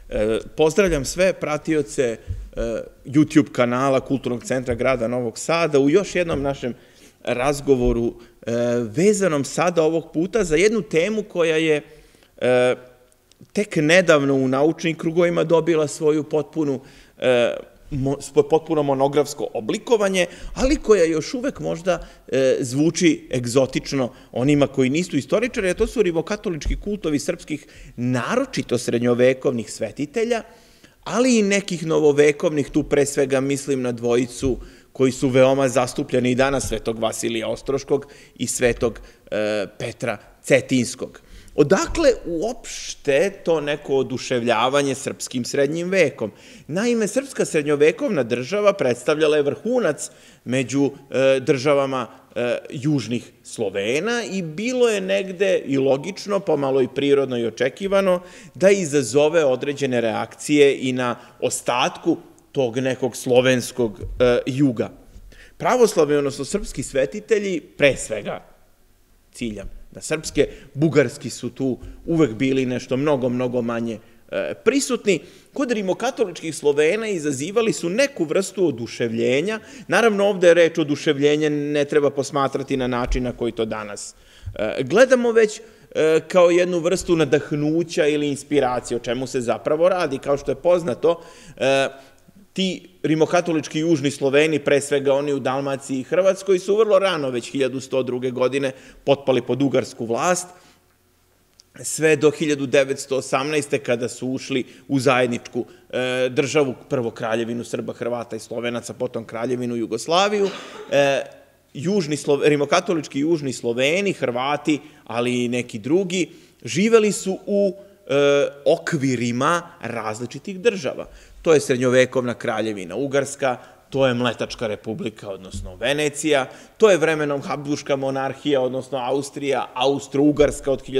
Pozdravljam sve pratioce YouTube kanala Kulturnog centra grada Novog Sada u još jednom našem razgovoru vezanom sada ovog puta za jednu temu koja je tek nedavno u naučnim krugovima dobila svoju potpuno monografsko oblikovanje, ali koja još uvek možda zvuči egzotično onima koji nisu istoričari, a to su rimokatolički kultovi srpskih, naročito srednjovekovnih svetitelja, ali i nekih novovekovnih, tu pre svega mislim na dvojicu koji su veoma zastupljeni i danas, svetog Vasilija Ostroškog i svetog Petra Cetinskog. Odakle uopšte to neko oduševljavanje srpskim srednjim vekom? Naime, srpska srednjovekovna država predstavljala je vrhunac među državama južnih Slovena i bilo je negde i logično, pomalo i prirodno i očekivano, da izazove određene reakcije i na ostatku tog nekog slovenskog juga. Pravoslavni, odnosno srpski svetitelji, pre svega ciljam na srpske, bugarski su tu uvek bili nešto mnogo manje prisutni. Kod rimokatoličkih Slovena izazivali su neku vrstu oduševljenja. Naravno, ovde je reč oduševljenje, ne treba posmatrati na način na koji to danas gledamo, već kao jednu vrstu nadahnuća ili inspiracije, o čemu se zapravo radi. Kao što je poznato, ti rimokatolički južni Sloveni, pre svega oni u Dalmaciji i Hrvatskoj, su vrlo rano, već 1102. godine, potpali pod ugarsku vlast, sve do 1918. kada su ušli u zajedničku državu, prvo kraljevinu Srba, Hrvata i Slovenaca, potom kraljevinu Jugoslaviju. Rimokatolički južni Sloveni, Hrvati, ali i neki drugi, živeli su u okvirima različitih država. To je srednjovekovna kraljevina Ugarska, to je Mletačka republika, odnosno Venecija, to je vremenom Habsburška monarhija, odnosno Austrija, Austro-Ugarska od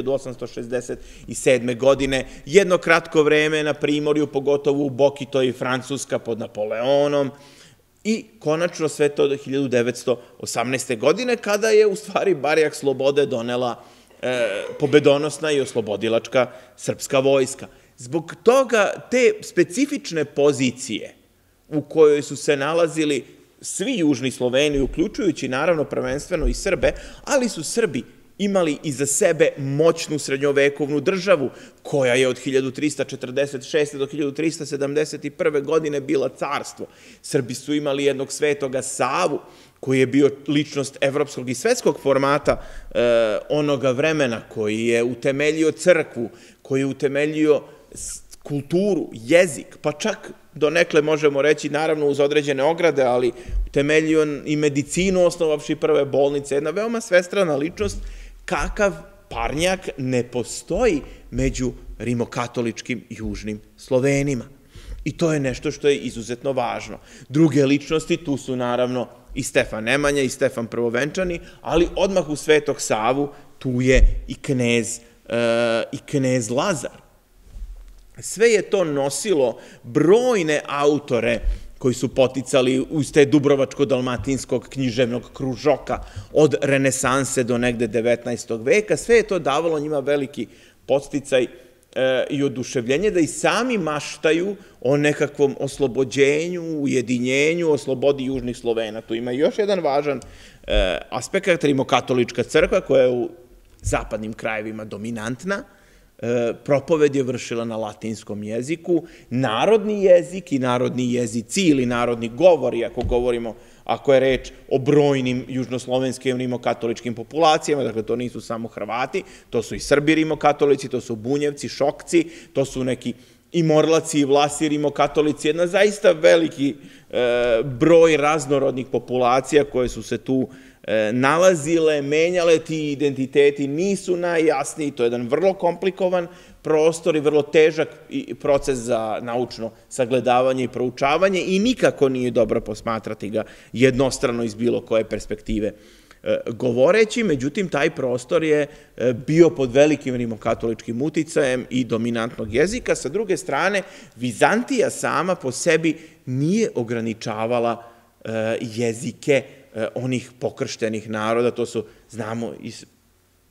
1867. godine, jedno kratko vreme na primorju, pogotovo u Boki, to je i Francuska pod Napoleonom, i konačno sve to do 1918. godine, kada je u stvari barjak slobode donela pobedonosna i oslobodilačka srpska vojska. Zbog toga te specifične pozicije u kojoj su se nalazili svi južni Sloveni, uključujući naravno prvenstveno i Srbe, ali su Srbi imali iza sebe moćnu srednjovekovnu državu, koja je od 1346. do 1371. godine bila carstvo. Srbi su imali jednog svetoga Savu, koji je bio ličnost evropskog i svetskog formata onoga vremena, koji je utemeljio crkvu, koji je utemeljio kulturu, jezik, pa čak donekle možemo reći, naravno uz određene ograde, ali utemeljio i medicinu, osnovavši prve bolnice, jedna veoma svestrana ličnost, kakav parnjak ne postoji među rimokatoličkim južnim Slovenima. I to je nešto što je izuzetno važno. Druge ličnosti, tu su naravno i Stefan Nemanja i Stefan Prvovenčani, ali odmah u Svetog Savu tu je i knez Lazar. Sve je to nosilo brojne autore koji su poticali uz te dubrovačko-dalmatinskog književnog kružoka od renesanse do negde 19. veka. Sve je to davalo njima veliki podsticaj i oduševljenje da i sami maštaju o nekakvom oslobođenju, ujedinjenju, o slobodi južnih Slovena. Tu ima još jedan važan aspekt, rimokatolička crkva koja je u zapadnim krajevima dominantna. Propoved je vršila na latinskom jeziku, narodni jezik i narodni jezici ili narodni govori, ako je reč o brojnim južnoslovenskim rimokatoličkim populacijama, dakle to nisu samo Hrvati, to su i Srbi rimokatolici, to su Bunjevci, Šokci, to su neki i Morlaci i Vlasi rimokatolici, jedna zaista veliki broj raznorodnih populacija koje su se tu nalazile, menjale, ti identiteti nisu najjasniji, to je jedan vrlo komplikovan prostor i vrlo težak proces za naučno sagledavanje i proučavanje i nikako nije dobro posmatrati ga jednostrano iz bilo koje perspektive govoreći, međutim taj prostor je bio pod velikim rimokatoličkim uticajem i dominantnog jezika. Sa druge strane, Vizantija sama po sebi nije ograničavala jezike onih pokrštenih naroda, to su, znamo iz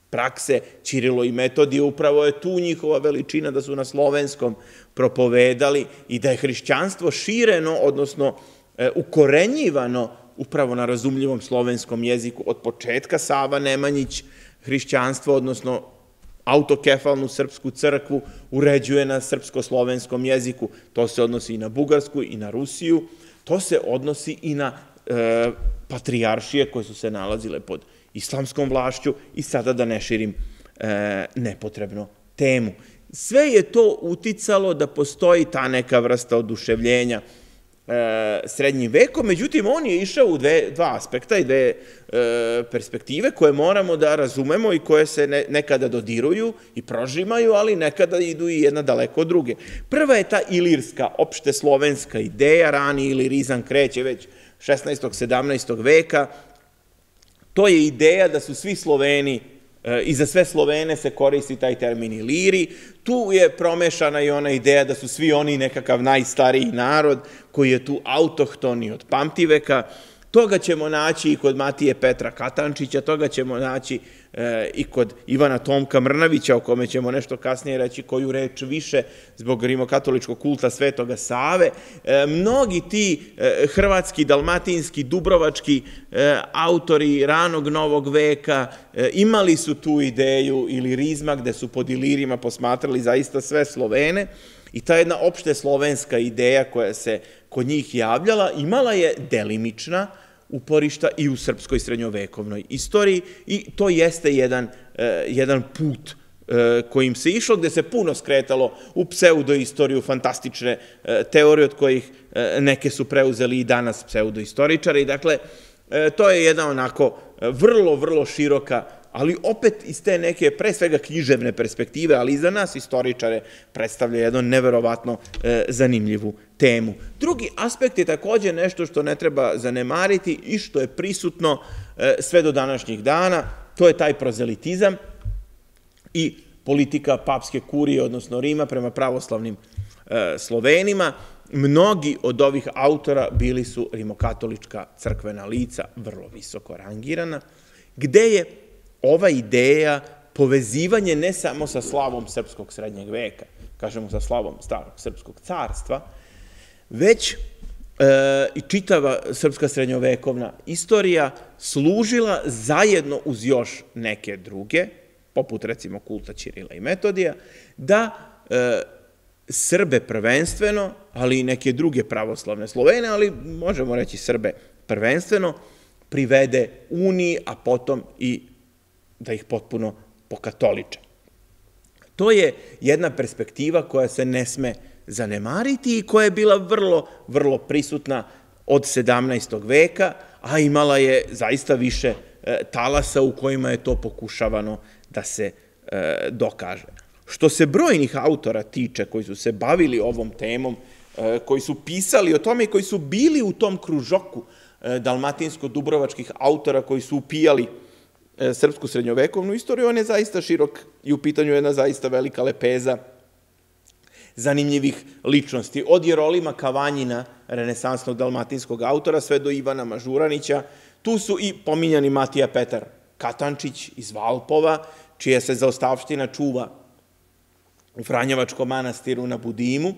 prakse Ćirilo i Metodije, upravo je tu njihova veličina da su na slovenskom propovedali i da je hrišćanstvo šireno, odnosno ukorenjivano upravo na razumljivom slovenskom jeziku. Od početka Sava Nemanjić hrišćanstvo, odnosno autokefalnu srpsku crkvu, uređuje na srpsko-slovenskom jeziku. To se odnosi i na Bugarsku i na Rusiju. To se odnosi i na patrijaršije koje su se nalazile pod islamskom vlašću i sada da ne širim nepotrebno temu. Sve je to uticalo da postoji ta neka vrsta oduševljenja srednjim vekom, međutim on je išao u dva aspekta i dve perspektive koje moramo da razumemo i koje se nekada dodiruju i prožimaju, ali nekada idu i jedna daleko od druge. Prva je ta ilirska, opšte slovenska ideja, rani ilirizam kreće već 16. 17. veka. To je ideja da su svi Sloveni, i za sve Slovene se koristi taj termin iliri. Tu je promešana i ona ideja da su svi oni nekakav najstariji narod koji je tu autohtoni od pamtiveka. Toga ćemo naći i kod Matije Petra Katančića, toga ćemo naći i kod Ivana Tomka Mrnavića, o kome ćemo nešto kasnije reći koju reč više zbog rimokatoličkog kulta Svetoga Save. Mnogi ti hrvatski, dalmatinski, dubrovački autori ranog novog veka imali su tu ideju ilirizma, gde su pod ilirima posmatrali zaista sve Slovene, i ta jedna opšte slovenska ideja koja se kod njih javljala imala je delimična uporišta i u srpskoj srednjovekovnoj istoriji i to jeste jedan put kojim se išlo, gde se puno skretalo u pseudoistoriju, fantastične teorije od kojih neke su preuzeli i danas pseudoistoričari. Dakle, to je jedna onako vrlo, vrlo široka, ali opet iz te neke, pre svega književne perspektive, ali i za nas istoričare predstavlja jednu neverovatno zanimljivu temu. Drugi aspekt je takođe nešto što ne treba zanemariti i što je prisutno sve do današnjih dana, to je taj prozelitizam i politika papske kurije, odnosno Rima, prema pravoslavnim Slovenima. Mnogi od ovih autora bili su rimokatolička crkvena lica, vrlo visoko rangirana, gde je ova ideja povezivanje ne samo sa slavom srpskog srednjeg veka, kažemo sa slavom starog srpskog carstva, već i čitava srpska srednjovekovna istorija služila zajedno uz još neke druge, poput recimo kulta Ćirila i Metodija, da Srbe prvenstveno, ali i neke druge pravoslavne Slovene, ali možemo reći Srbe prvenstveno, privede uniji, a potom i da ih potpuno pokatoliče. To je jedna perspektiva koja se ne sme zanemariti i koja je bila vrlo, vrlo prisutna od 17. veka, a imala je zaista više talasa u kojima je to pokušavano da se dokaže. Što se brojnih autora tiče koji su se bavili ovom temom, koji su pisali o tome i koji su bili u tom kružoku dalmatinsko-dubrovačkih autora koji su upijali srpsku srednjovekovnu istoriju, on je zaista širok i u pitanju jedna zaista velika lepeza zanimljivih ličnosti. Od Jerolima Kavanjina, renesansnog dalmatinskog autora, sve do Ivana Mažuranića. Tu su i pominjani Matija Petar Katančić iz Valpova, čija se zaostavština čuva u Franjevačkom manastiru na Budimu,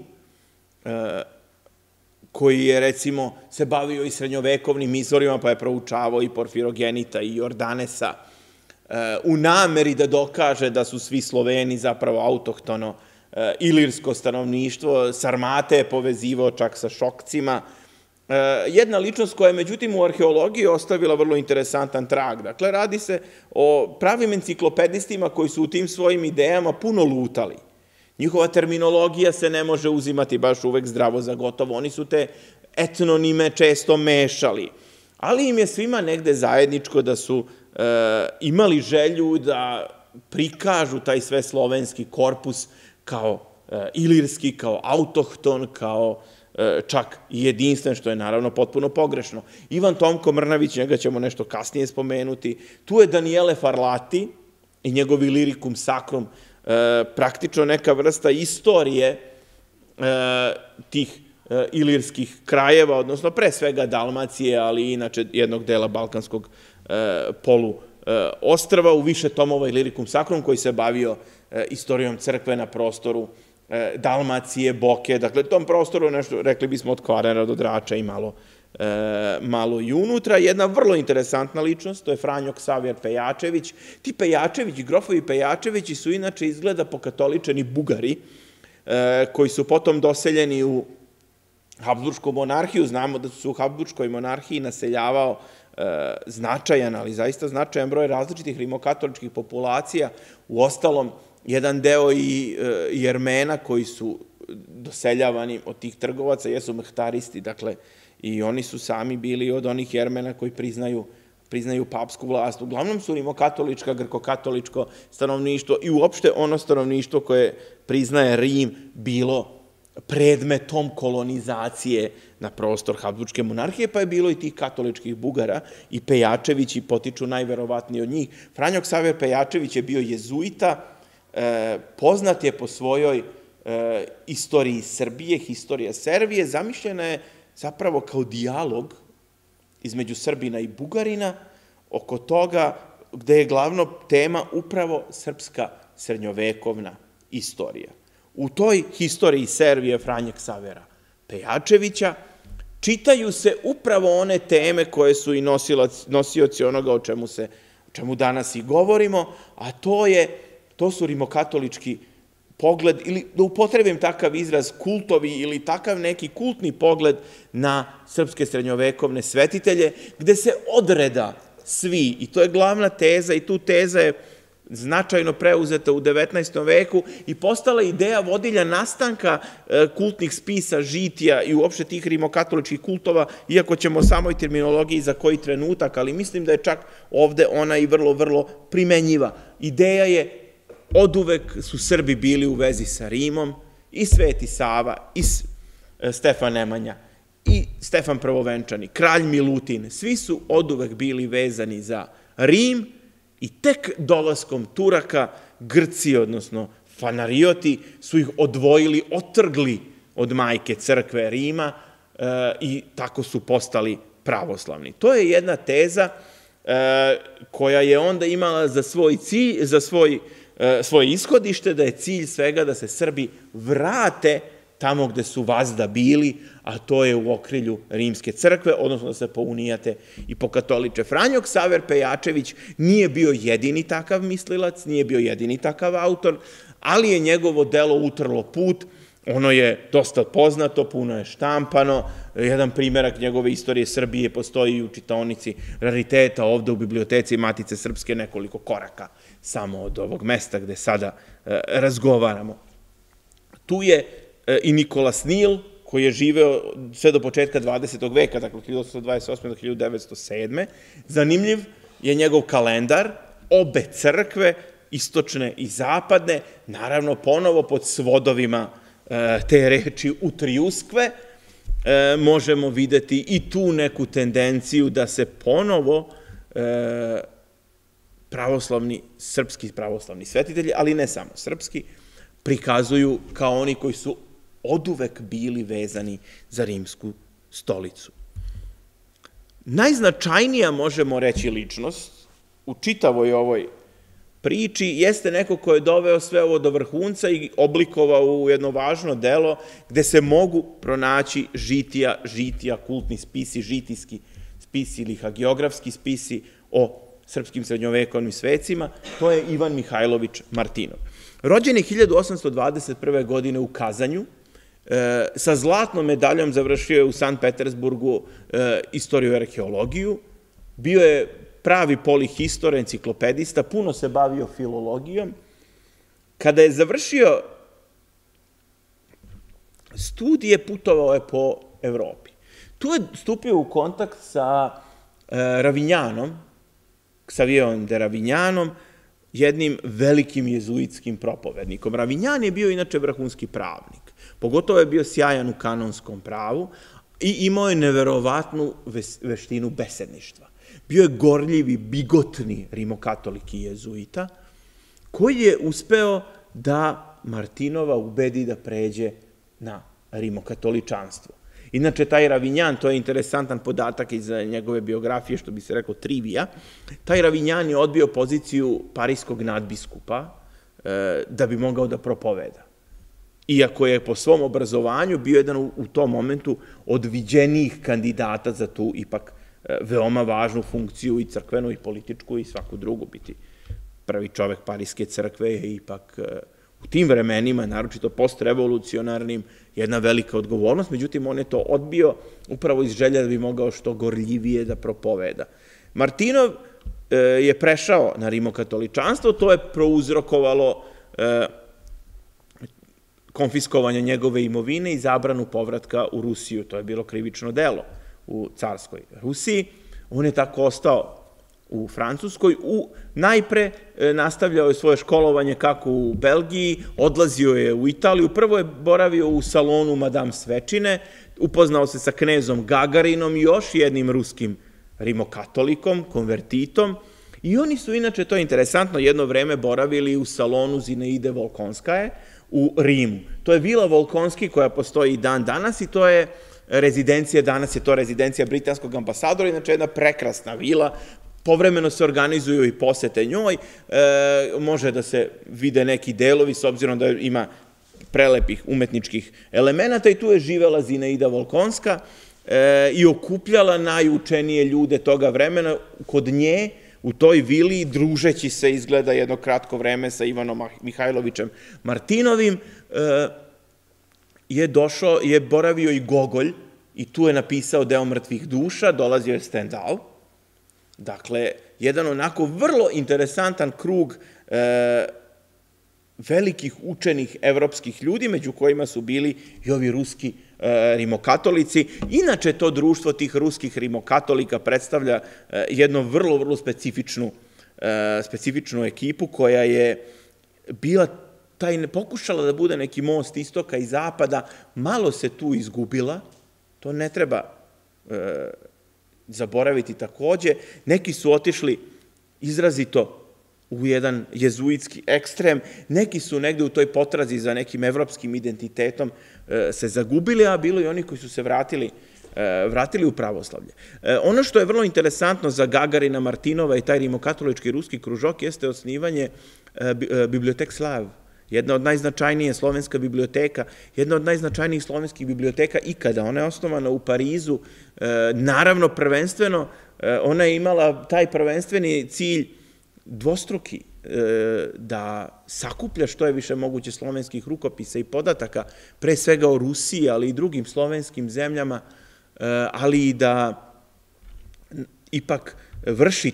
koji je, recimo, se bavio i srednjovekovnim izvorima, pa je proučavao i Porfirogenita i Jordanesa, u nameri da dokaže da su svi Sloveni zapravo autohtono ilirsko stanovništvo. Sarmate je povezivao čak sa Šokcima. Jedna ličnost koja je, međutim, u arheologiji ostavila vrlo interesantan trag. Dakle, radi se o pravim enciklopedistima koji su u tim svojim idejama puno lutali. Njihova terminologija se ne može uzimati baš uvek zdravo za gotovo. Oni su te etnonime često mešali. Ali im je svima negde zajedničko da su imali želju da prikažu taj sve slovenski korpus kao ilirski, kao autohton, kao čak i jedinstven, što je naravno potpuno pogrešno. Ivan Tomko Mrnavić, njega ćemo nešto kasnije spomenuti. Tu je Daniele Farlati i njegovi Liricum Sacrum, praktično neka vrsta istorije tih ilirskih krajeva, odnosno pre svega Dalmacije, ali i inače jednog dela balkanskog ostrva u više tomova Illyricum Sacrum, koji se bavio istorijom crkve na prostoru Dalmacije, Boke, dakle, tom prostoru, nešto, rekli bismo, od Kvarnera do Drača i malo i unutra. Jedna vrlo interesantna ličnost, to je Franjo Ksavijer Pejačević. Ti Pejačevići, grofovi Pejačevići su inače izgleda pokatoličeni Bugari, koji su potom doseljeni u Habsburšku monarhiju. Znamo da su u Habsburškoj monarhiji naseljavao značajan, ali zaista značajan broj različitih rimokatoličkih populacija. U ostalom, jedan deo i Jermena koji su doseljavani od tih trgovaca jesu mehtaristi, dakle, i oni su sami bili od onih Jermena koji priznaju papsku vlast. Uglavnom su rimokatolička, grkokatoličko stanovništvo i uopšte ono stanovništvo koje priznaje Rim bilo predmetom kolonizacije na prostor Habsburške monarhije, pa je bilo i tih katoličkih Bugara i Pejačevići potiču najverovatniji od njih. Franjo Ksavijer Pejačević je bio jezuita, poznat je po svojoj istoriji Srbije, historija Servije, zamišljena je zapravo kao dijalog između Srbina i Bugarina oko toga gde je glavno tema upravo srpska srednjovekovna istorija. U toj historiji Servije Franje Ksavera Pejačevića čitaju se upravo one teme koje su i nosioci onoga o čemu danas i govorimo, a to su rimokatolički pogled, ili da upotrebim takav izraz, kultovi ili takav neki kultni pogled na srpske srednjovekovne svetitelje, gde se odreda svi, i to je glavna teza, i tu teza je značajno preuzeta u 19. veku i postala ideja vodilja nastanka kultnih spisa, žitija i uopšte tih rimokatoličkih kultova, iako ćemo o samoj terminologiji za koji trenutak, ali mislim da je čak ovde ona i vrlo, vrlo primenjiva. Ideja je, oduvek su Srbi bili u vezi sa Rimom, i Sveti Sava, i Stefan Nemanja, i Stefan Prvovenčani, kralj Milutin, svi su oduvek bili vezani za Rim i tek dolaskom Turaka, Grci, odnosno Fanarioti, su ih odvojili, otrgli od majke crkve Rima i tako su postali pravoslavni. To je jedna teza koja je onda imala za svoj cilj, za svoje ishodište, da je cilj svega da se Srbi vrate tamo gde su vazda bili, a to je u okrilju rimske crkve, odnosno da se pounijate i pokatoliče. Franjo Ksavijer Pejačević nije bio jedini takav mislilac, nije bio jedini takav autor, ali je njegovo delo utrlo put. Ono je dosta poznato, puno je štampano. Jedan primerak njegove istorije Srbije postoji i u čitaonici rariteta ovde u biblioteci Matice Srpske, nekoliko koraka samo od ovog mesta gde sada razgovaramo. Tu je i Nikola Snil, koji je živeo sve do početka 20. veka, dakle 1828. do 1907. Zanimljiv je njegov kalendar, obe crkve, istočne i zapadne, naravno ponovo pod svodovima te reči utriuskve, možemo videti i tu neku tendenciju da se ponovo srpski pravoslavni svetitelji, ali ne samo srpski, prikazuju kao oni koji su oduvek bili vezani za rimsku stolicu. Najznačajnija, možemo reći, ličnost u čitavoj ovoj priči jeste neko ko je doveo sve ovo do vrhunca i oblikovao u jedno važno delo gde se mogu pronaći žitija, kultni spisi, žitijski spisi ili hagiografski spisi o srpskim srednjovekovnim svecima. To je Ivan Mihajlović Martinov. Rođen je 1821. godine u Kazanju, sa zlatnom medaljom završio je u Sankt Petersburgu istoriju i arheologiju, bio je pravi polihistor, enciklopedista, puno se bavio filologijom. Kada je završio studije, putovao je po Evropi. Tu je stupio u kontakt sa Ravinjanom, Ksavijerom de Ravinjanom, jednim velikim jezuitskim propovednikom. Ravinjan je bio inače vrhunski pravnik. Pogotovo je bio sjajan u kanonskom pravu i imao je neverovatnu veštinu besedništva. Bio je gorljivi, bigotni rimokatolik i jezuita, koji je uspeo da Martinova ubedi da pređe na rimokatoličanstvo. Inače, taj Ravignan, to je interesantan podatak iz njegove biografije, što bi se rekao trivija, taj Ravignan je odbio poziciju parijskog nadbiskupa da bi mogao da propoveda. Iako je po svom obrazovanju bio jedan u tom momentu od viđenijih kandidata za tu ipak veoma važnu funkciju i crkvenu i političku i svaku drugu. Biti prvi čovek Parijske crkve je ipak u tim vremenima, naročito postrevolucionarnim, jedna velika odgovornost, međutim on je to odbio upravo iz želja da bi mogao što gorljivije da propoveda. Martinov je prešao na rimokatoličanstvo, to je prouzrokovalo konfiskovanje njegove imovine i zabranu povratka u Rusiju. To je bilo krivično delo u carskoj Rusiji. On je tako ostao u Francuskoj. Najpre nastavljao je svoje školovanje kako u Belgiji, odlazio je u Italiju. Prvo je boravio u salonu Madame Svečine, upoznao se sa knezom Gagarinom i još jednim ruskim rimokatolikom, konvertitom. I oni su, inače, to je interesantno, jedno vreme boravili u salonu Zineide Volkonskaje u Rimu. To je vila Volkonski koja postoji i dan danas i to je rezidencija, danas je to rezidencija britanskog ambasadora, inače jedna prekrasna vila, povremeno se organizuju i posete njoj, može da se vide neki delovi s obzirom da ima prelepih umetničkih elemenata i tu je živela Zineida Volkonska i okupljala najučenije ljude toga vremena kod nje, u toj vili, družeći se izgleda jedno kratko vreme sa Ivanom Mihajlovićem Martinovim, je boravio i Gogolj i tu je napisao Deo mrtvih duša, dolazio je Stendhal. Dakle, jedan onako vrlo interesantan krug velikih učenih evropskih ljudi, među kojima su bili i ovi ruski rimokatolici. Inače, to društvo tih ruskih rimokatolika predstavlja jednu vrlo, vrlo specifičnu ekipu koja je bila pokušala da bude neki most istoka i zapada, malo se tu izgubila, to ne treba zaboraviti takođe. Neki su otišli izrazito u jedan jezuitski ekstrem, neki su negde u toj potrazi za nekim evropskim identitetom se zagubili, a bilo i oni koji su se vratili u pravoslavlje. Ono što je vrlo interesantno za Gagarina, Martinova i taj rimokatolički ruski kružok jeste osnivanje Bibliotek Slav, jedna od najznačajnije slovenska biblioteka, jedna od najznačajnijih slovenskih biblioteka ikada. Ona je osnovana u Parizu, naravno prvenstveno, ona je imala taj prvenstveni cilj dvostruki, da sakuplja što je više moguće slovenskih rukopisa i podataka, pre svega o Rusiji, ali i drugim slovenskim zemljama, ali i da ipak vrši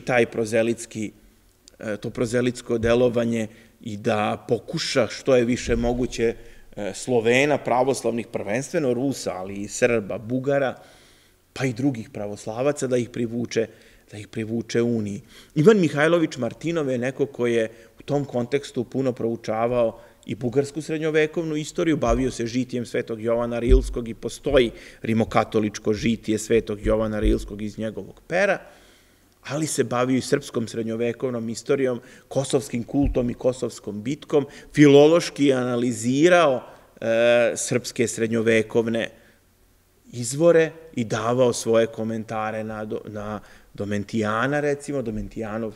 to prozelitsko delovanje i da pokuša što je više moguće Slovena, pravoslavnih, prvenstveno Rusa, ali i Srba, Bugara, pa i drugih pravoslavaca da ih privuče Uniji. Ivan Mihajlović Martinov je neko ko je u tom kontekstu puno proučavao i bugarsku srednjovekovnu istoriju, bavio se žitijem Svetog Jovana Rilskog i postoji rimokatoličko žitije Svetog Jovana Rilskog iz njegovog pera, ali se bavio i srpskom srednjovekovnom istorijom, kosovskim kultom i kosovskom bitkom, filološki analizirao srpske srednjovekovne izvore i davao svoje komentare na Domentijana, recimo, Domentijanov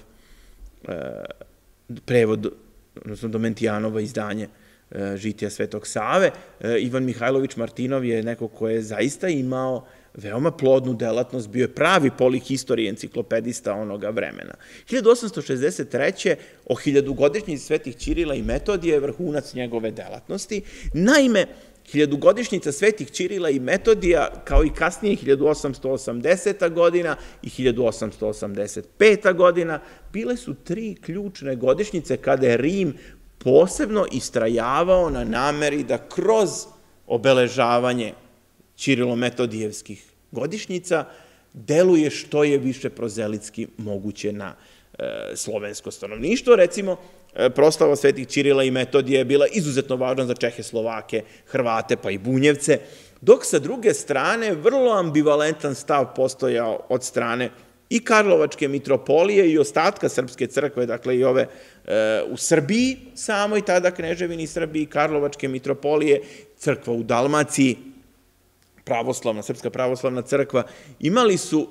prevod, odnosno Domentijanovo izdanje žitija Svetog Save. Ivan Mihajlović Martinov je neko ko je zaista imao veoma plodnu delatnost, bio je pravi polihistorij, enciklopedista onoga vremena. 1863. o 1000-godišnjici Svetih Ćirila i Metodija je vrhunac njegove delatnosti. Naime, 1000-godišnjica Svetih Ćirila i Metodija, kao i kasnije 1880. godina i 1885. godina, bile su 3 ključne godišnjice kada je Rim posebno istrajavao na nameri da kroz obeležavanje Ćirilo-metodijevskih godišnjica deluje što je više prozelitski moguće na slovensko stanovništvo. Recimo, proslava Svetih Ćirila i Metodije je bila izuzetno važna za Čehe, Slovake, Hrvate pa i Bunjevce, dok sa druge strane vrlo ambivalentan stav postojao od strane i Karlovačke mitropolije i ostatka Srpske crkve, dakle i ove u Srbiji, samoj tada Kneževini Srbiji, Karlovačke mitropolije, crkva u Dalmaciji, Srpska pravoslavna crkva, imali su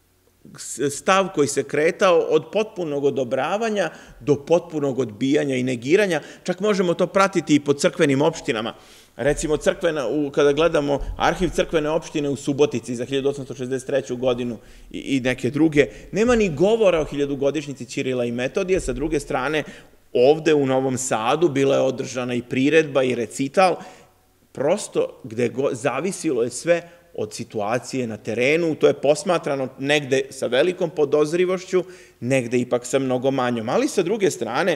stav koji se kretao od potpunog odobravanja do potpunog odbijanja i negiranja. Čak možemo to pratiti i po crkvenim opštinama. Recimo, kada gledamo arhiv crkvene opštine u Subotici za 1863. godinu i neke druge, nema ni govora o hiljadugodišnjici Ćirila i Metodija. Sa druge strane, ovde u Novom Sadu bila je održana i priredba i recital, prosto gde zavisilo je sve od situacije na terenu. To je posmatrano negde sa velikom podozrivošću, negde ipak sa mnogo manjom. Ali sa druge strane,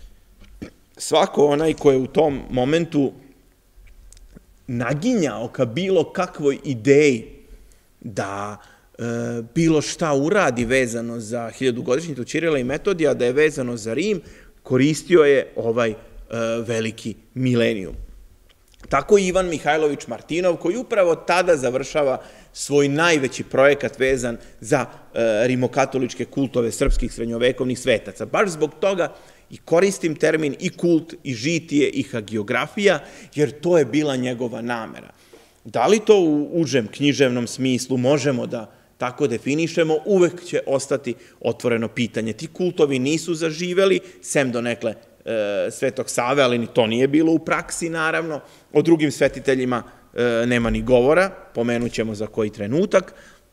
svako onaj ko je u tom momentu naginjao ka bilo kakvoj ideji da bilo šta uradi vezano za hiljadugodišnjicu Ćirila i Metodija, da je vezano za Rim, koristio je ovaj veliki milenijum. Tako i Ivan Mihajlović Martinov, koji upravo tada završava svoj najveći projekat vezan za rimokatoličke kultove srpskih srednjovekovnih svetaca. Baš zbog toga i koristim termin i kult, i žitije, i hagiografija, jer to je bila njegova namera. Da li to u užem književnom smislu možemo da tako definišemo, uvek će ostati otvoreno pitanje. Ti kultovi nisu zaživeli, sem donekle Svetog Save, ali ni to nije bilo u praksi, naravno. O drugim svetiteljima nema ni govora, pomenut ćemo za koji trenutak.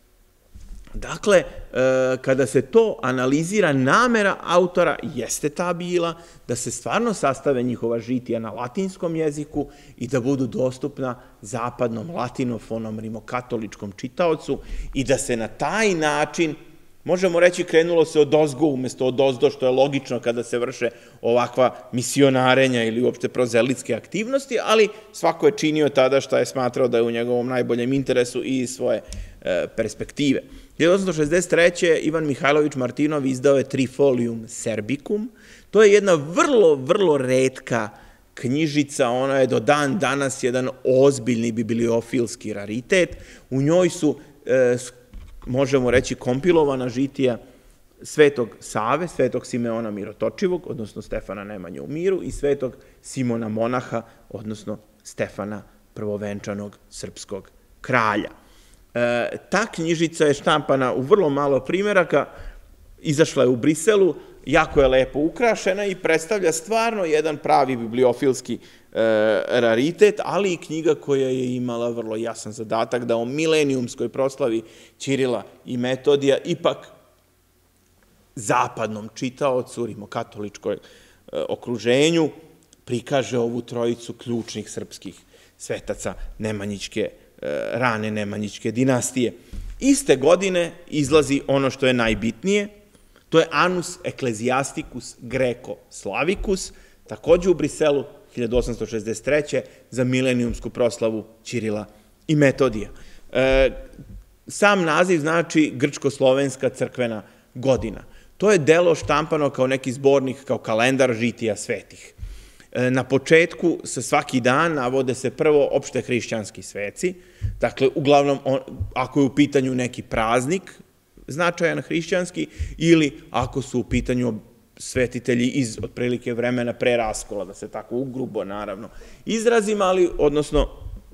Dakle, kada se to analizira, namera autora jeste ta bila da se stvarno sastave njihova žitija na latinskom jeziku i da budu dostupna zapadnom latinofonom rimokatoličkom čitaocu i da se na taj način, možemo reći, krenulo se odozgo umesto odozdo, što je logično kada se vrše ovakva misionarenja ili uopšte prozelitske aktivnosti, ali svako je činio tada šta je smatrao da je u njegovom najboljem interesu i iz svoje perspektive. 1863. Ivan Mihajlović Martinov izdao je Trifolium Serbicum. To je jedna vrlo, vrlo retka knjižica, ona je do dan danas jedan ozbiljni bibliofilski raritet. U njoj su, možemo reći, kompilovana žitija Svetog Save, Svetog Simeona Mirotočivog, odnosno Stefana Nemanje u miru, i Svetog Simona Monaha, odnosno Stefana Prvovenčanog srpskog kralja. Ta knjižica je štampana u vrlo malo primeraka, izašla je u Briselu, jako je lepo ukrašena i predstavlja stvarno jedan pravi bibliofilski raritet, ali i knjiga koja je imala vrlo jasan zadatak da o milenijumskoj proslavi Ćirila i Metodija ipak zapadnom čitaocu, rimokatoličkoj okruženju, prikaže ovu trojicu ključnih srpskih svetaca rane Nemanjićke dinastije. Iste godine izlazi ono što je najbitnije, to je Annus Ecclesiasticus Greco Slavicus, takođe u Briselu, 1863. za milenijumsku proslavu Ćirila i Metodija. Sam naziv znači grčko-slovenska crkvena godina. To je delo štampano kao neki zbornik, kao kalendar žitija svetih. Na početku se svaki dan navode se prvo opšte hrišćanski sveci, dakle, uglavnom, ako je u pitanju neki praznik značajan hrišćanski, ili ako su u pitanju svetitelji iz otprilike vremena pre raskola, da se tako ugrubo, naravno, izrazim, ali, odnosno,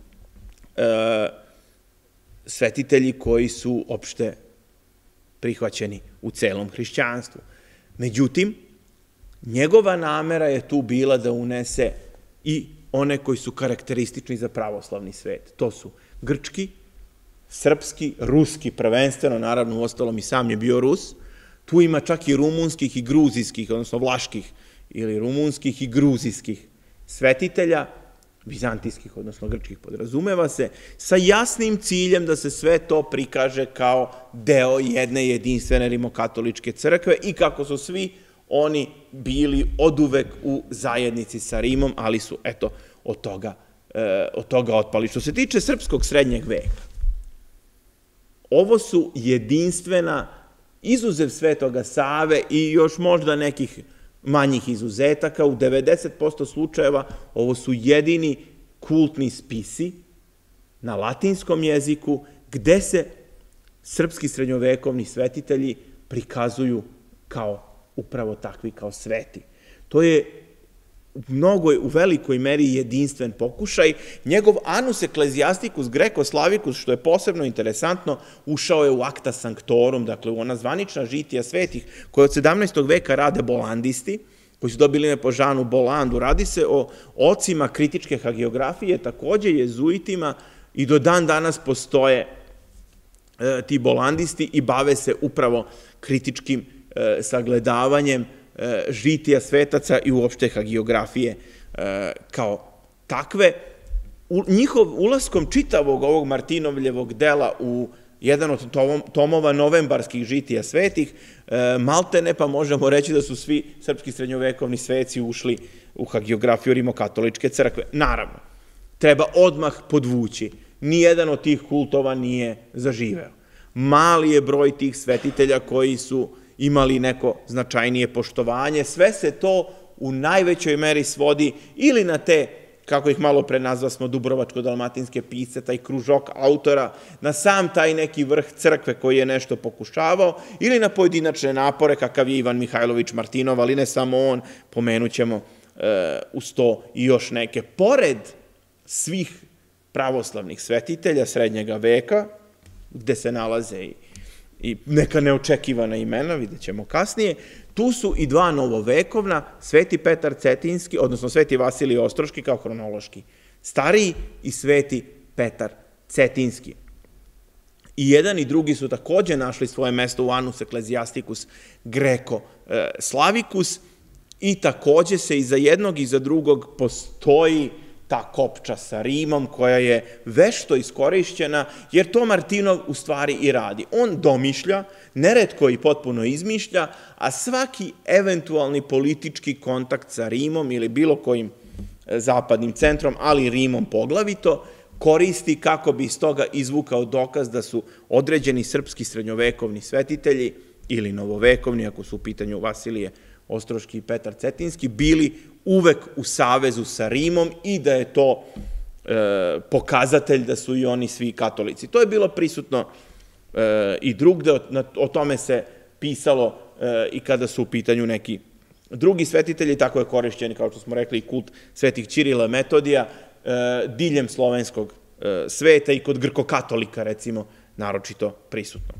svetitelji koji su opšte prihvaćeni u celom hrišćanstvu. Međutim, njegova namera je tu bila da unese i one koji su karakteristični za pravoslavni svet. To su grčki, srpski, ruski prvenstveno, naravno u ostalom i sam je bio Rus. Tu ima čak i rumunskih i gruzijskih, odnosno vlaških ili rumunskih i gruzijskih svetitelja, vizantijskih, odnosno grčkih podrazumeva se, sa jasnim ciljem da se sve to prikaže kao deo jedne jedinstvene rimokatoličke crkve i kako su svi oni bili oduvek u zajednici sa Rimom, ali su, eto, od toga otpali. Što se tiče srpskog srednjeg veka, ovo su jedinstvena, izuzev Svetoga Save i još možda nekih manjih izuzetaka, u 90% slučajeva ovo su jedini kultni spisi na latinskom jeziku gde se srpski srednjovekovni svetitelji prikazuju kao upravo takvi, kao sveti. To je u velikoj meri jedinstven pokušaj. Njegov Annus Ecclesiasticus Greco-Slavicus, što je posebno interesantno, ušao je u Acta Sanctorum, dakle u ona zvanična žitija svetih, koje od 17. veka rade bolandisti, koji su dobili ime po Žanu Bolandu. Radi se o ocima kritičke hagiografije, takođe jezuitima, i do dan danas postoje ti bolandisti i bave se upravo kritičkim sagledavanjem žitija svetaca i uopšte hagiografije kao takve. Ulaskom čitavog ovog Martinovljevog dela u jedan od tomova novembarskih žitija svetih, maltene pa možemo reći da su svi srpski srednjovekovni sveci ušli u hagiografiju rimokatoličke crkve. Naravno, treba odmah podvući, nijedan od tih kultova nije zaživeo. Mali je broj tih svetitelja koji su imali neko značajnije poštovanje. Sve se to u najvećoj meri svodi ili na te, kako ih malo pre nazvasmo, dubrovačko-dalmatinske pisce, taj kružok autora, na sam taj neki vrh crkve koji je nešto pokušavao, ili na pojedinačne napore, kakav je Ivan Mihajlović Martinov, ali ne samo on, pomenut ćemo uz to i još neke. Pored svih pravoslavnih svetitelja srednjega veka, gde se nalaze i neka neočekivana imena, vidjet ćemo kasnije, tu su i dva novovekovna, Sveti Petar Cetinski, odnosno Sveti Vasilij Ostroški kao hronološki stariji i Sveti Petar Cetinski. I jedan i drugi su takođe našli svoje mesto u Annus Ecclesiasticus Greco-Slavicus i takođe se i za jednog i za drugog postoji ta kopča sa Rimom koja je vešto iskorišćena, jer to Martinov u stvari i radi. On domišlja, neretko i potpuno izmišlja, a svaki eventualni politički kontakt sa Rimom ili bilo kojim zapadnim centrom, ali Rimom poglavito, koristi kako bi iz toga izvukao dokaz da su određeni srpski srednjovekovni svetitelji ili novovekovni, ako su u pitanju Vasilije Ostroški i Petar Cetinski, bili uvek u savezu sa Rimom i da je to pokazatelj da su i oni svi katolici. To je bilo prisutno i drugde, o tome se pisalo i kada su u pitanju neki drugi svetitelji, tako je korišćen, kao što smo rekli, i kult svetih Ćirila Metodija, diljem slovenskog sveta i kod grkokatolika, recimo, naročito prisutno.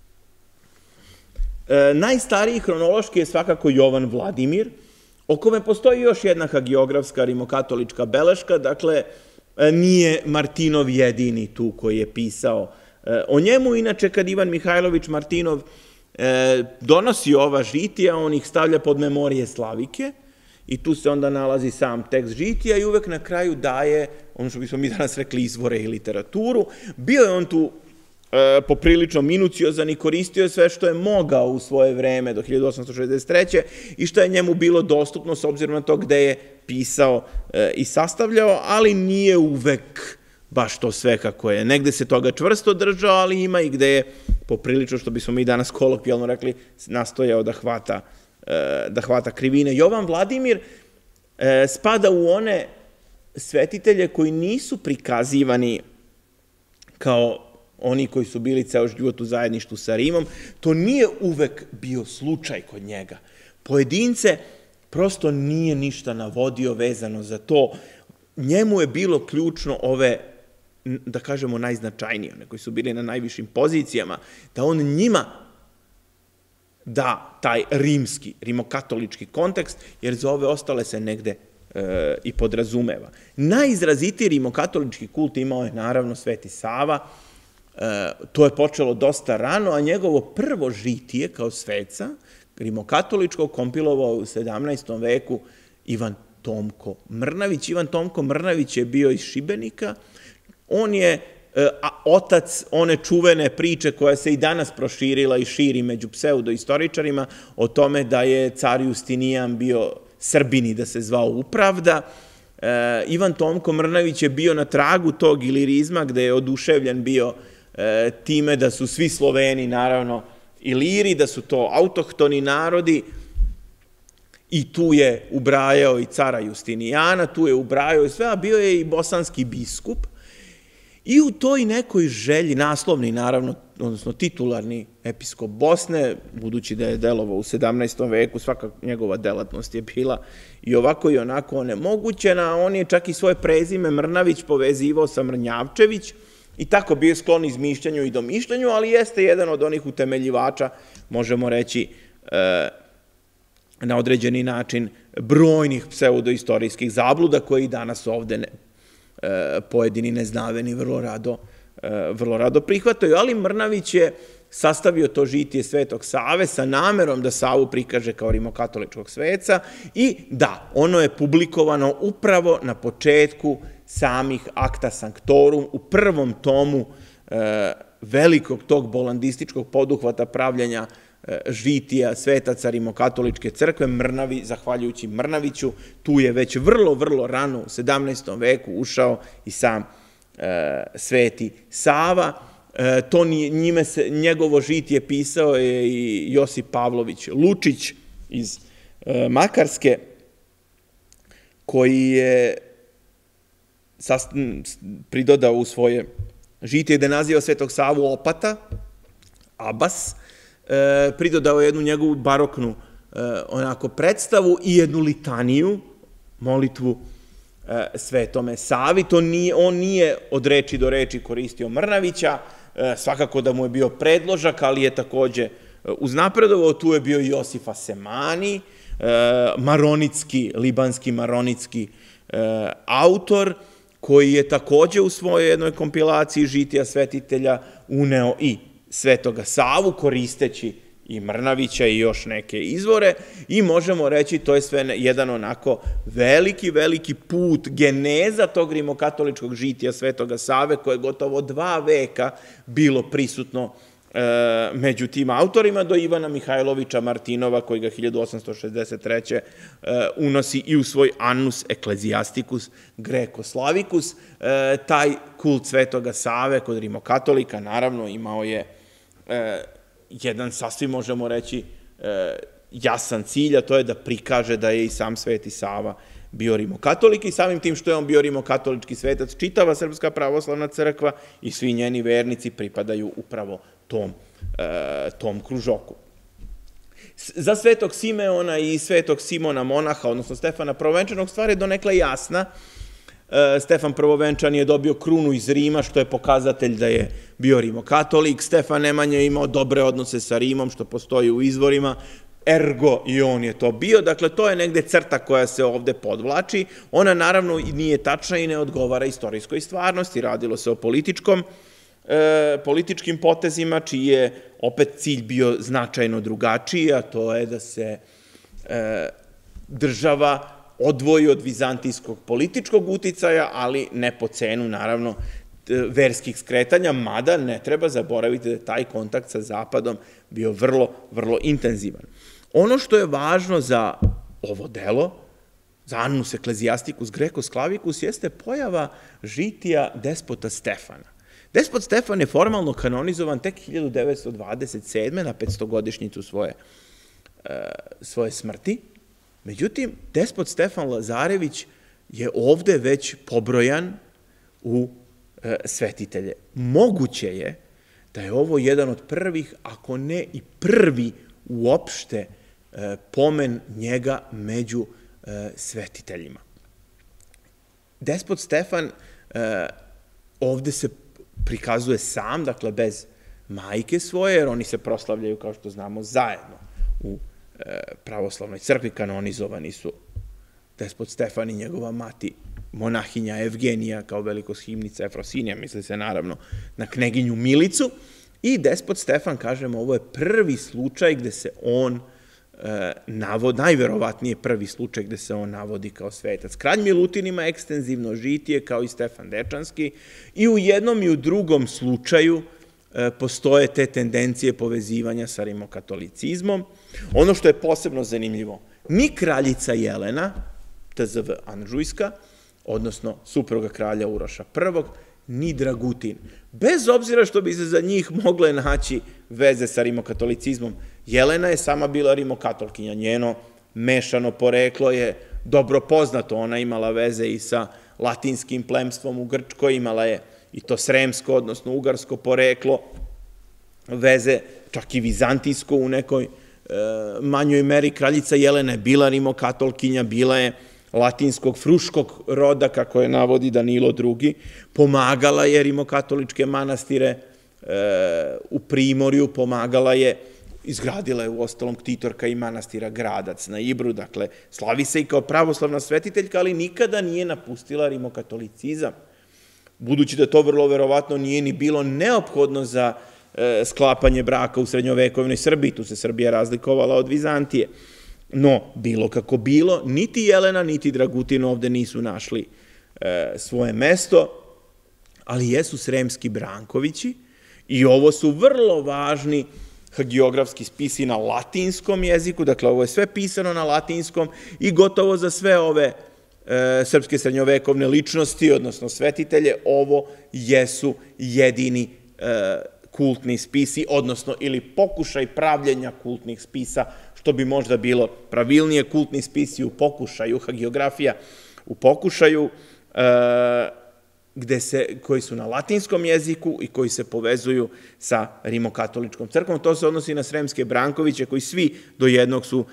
Najstariji hronološki je svakako Jovan Vladimir, o kome postoji još jedna hagiografska rimokatolička beleška, dakle, nije Martinov jedini tu koji je pisao o njemu. Inače, kad Ivan Mihajlović Martinov donosi ova žitija, on ih stavlja pod memorije slavike i tu se onda nalazi sam tekst žitija i uvek na kraju daje, ono što bismo mi danas rekli, izvore i literaturu. Bio je on tu poprilično minuciozan i koristio je sve što je mogao u svoje vreme do 1863. i što je njemu bilo dostupno s obzirom na to gde je pisao i sastavljao, ali nije uvek baš to sve kako je. Negde se toga čvrsto držao, ali ima i gde je poprilično, što bismo mi danas kolokvijalno rekli, nastojao da hvata krivine. Jovan Vladimir spada u one svetitelje koji nisu prikazivani kao oni koji su bili ceo život u zajedništvu sa Rimom. To nije uvek bio slučaj kod njega. Pojedince prosto nije ništa navodio vezano za to. Njemu je bilo ključno ove, da kažemo, najznačajnije, one koji su bili na najvišim pozicijama, da on njima da taj rimski, rimokatolički kontekst, jer za ove ostale se negde i podrazumeva. Najizrazitiji rimokatolički kult imao je naravno Sveti Sava. To je počelo dosta rano, a njegovo prvo žitije kao sveca rimokatoličko kompilovao u 17. veku Ivan Tomko Mrnavić. Ivan Tomko Mrnavić je bio iz Šibenika. On je otac one čuvene priče koja se i danas proširila i širi među pseudoistoričarima o tome da je car Justinijan bio Srbin i da se zvao Upravda. Ivan Tomko Mrnavić je bio na tragu tog ilirizma gde je oduševljen bio time da su svi Sloveni, naravno, Iliri, da su to autohtoni narodi i tu je ubrajao i cara Justinijana, tu je ubrajao i sve, a bio je i bosanski biskup. I u toj nekoj želji, naslovni naravno odnosno titularni episkop Bosne, budući da je delovao u 17. veku, svaka njegova delatnost je bila i ovako i onako onemogućena, on je čak i svoje prezime Mrnavić povezivao sa Mrnjavčević i tako bio sklon izmišljanju i domišljanju, ali jeste jedan od onih utemeljivača, možemo reći, na određeni način brojnih pseudoistorijskih zabluda koji danas ovde pojedini neznaveni vrlo rado prihvataju, ali Mrnavić je sastavio to žitije Svetog Save sa namerom da Savu prikaže kao rimokatoličkog sveca i da, ono je publikovano upravo na početku samih Acta Sanctorum, u prvom tomu velikog tog bolandističkog poduhvata pravljanja žitija svetaca rimokatoličke crkve. Zahvaljujući Mrnaviću, tu je već vrlo rano u 17. veku ušao i sam Sveti Sava. Njegovo žitije pisao je i Josip Pavlović Lučić iz Makarske, koji je pridodao u svoje žitije gde naziva Svetog Savu Opata, Abas, pridodao jednu njegovu baroknu onako predstavu i jednu litaniju, molitvu Svetome Savi. On nije od reči do reči koristio Mrnavića, svakako da mu je bio predložak, ali je takođe uznapredovao. Tu je bio Josif Asemani, libanski maronitski autor, koji je takođe u svojoj jednoj kompilaciji žitija svetitelja uneo i Svetoga Savu, koristeći i Mrnavića i još neke izvore, i možemo reći to je sve jedan onako veliki put, geneza tog rimokatoličkog žitija Svetoga Save, koje je gotovo 2 veka bilo prisutno među tim autorima, do Ivana Mihajlovića Martinova, koji ga 1863. Unosi i u svoj Annus Ecclesiasticus Greco-Slavicus. Taj kult Svetoga Save kod rimokatolika naravno imao je jedan sasvim, možemo reći, jasan cilj, a to je da prikaže da je i sam Sveti Sava bio rimokatolik, i samim tim što je on bio rimokatolički svetac, čitava Srpska pravoslavna crkva i svi njeni vernici pripadaju upravo tom kružoku. Za Svetog Simeona i Svetog Simona monaha, odnosno Stefana Prvovenčanog, stvar je donekle jasna. Stefan Prvovenčan je dobio krunu iz Rima, što je pokazatelj da je bio rimokatolik. Stefan Nemanja je imao dobre odnose sa Rimom, što postoji u izvorima, ergo i on je to bio. Dakle, to je negde crta koja se ovde podvlači. Ona naravno nije tačna i ne odgovara istorijskoj stvarnosti. Radilo se o političkim potezima, čiji je opet cilj bio značajno drugačiji, a to je da se država odvoji od vizantijskog političkog uticaja, ali ne po cenu, naravno, verskih skretanja, mada ne treba zaboraviti da je taj kontakt sa Zapadom bio vrlo intenzivan. Ono što je važno za ovo delo, za Annus Ecclesiasticus Greco-Slavicus, jeste pojava žitija despota Stefana. Despot Stefan je formalno kanonizovan tek 1927. na 500-godišnjicu svoje smrti. Međutim, despot Stefan Lazarević je ovde već pobrojan u svetitelje. Moguće je da je ovo jedan od prvih, ako ne i prvi uopšte pomen njega među svetiteljima. Despot Stefan ovde se prikazuje sam, dakle bez majke svoje, jer oni se proslavljaju, kao što znamo, zajedno u pravoslavnoj crkvi. Kanonizovani su despot Stefan i njegova mati, monahinja Evgenija, kao velikoshimnica Efrosinija, misli se naravno na kneginju Milicu, i despot Stefan, kažemo, ovo je prvi slučaj gde se on najverovatnije prvi slučaj gde se on navodi kao svetac. Kralj Milutin ima ekstenzivno žitije, kao i Stefan Dečanski, i u jednom i u drugom slučaju postoje te tendencije povezivanja sa rimokatolicizmom. Ono što je posebno zanimljivo, ni kraljica Jelena, tzv. Anžujska, odnosno supruga kralja Uroša I, ni Dragutin, bez obzira što bi se za njih mogle naći veze sa rimokatolicizmom. Jelena je sama bila rimokatolkinja, njeno mešano poreklo je dobro poznato, ona imala veze i sa latinskim plemstvom u Grčkoj, imala je i to sremsko, odnosno ugarsko poreklo, veze, čak i vizantijsko u nekoj manjoj meri. Kraljica Jelena je bila rimokatolkinja, bila je latinskog, fruškog roda, kako je navodi Danilo II. Pomagala je rimokatoličke manastire u Primorju, pomagala je, izgradila je u ostalom ktitorka i manastira Gradac na Ibru, dakle, slavi se i kao pravoslavna svetiteljka, ali nikada nije napustila rimokatolicizam. Budući da to vrlo verovatno nije ni bilo neophodno za sklapanje braka u srednjovekovnoj Srbiji, tu se Srbija razlikovala od Vizantije. No, bilo kako bilo, niti Jelena, niti Dragutin ovde nisu našli svoje mesto, ali jesu Sremski Brankovići i ovo su vrlo važni hagiografski spisi na latinskom jeziku, dakle ovo je sve pisano na latinskom i gotovo za sve ove srpske srednjovekovne ličnosti, odnosno svetitelje, ovo jesu jedini kultni spisi, odnosno ili pokušaj pravljenja kultnih spisa, što bi možda bilo pravilnije, kultni spisi u pokušaju, hagiografija u pokušaju, koji su na latinskom jeziku i koji se povezuju sa rimokatoličkom crkvom. To se odnosi na Sremske Brankoviće, koji svi do jednog su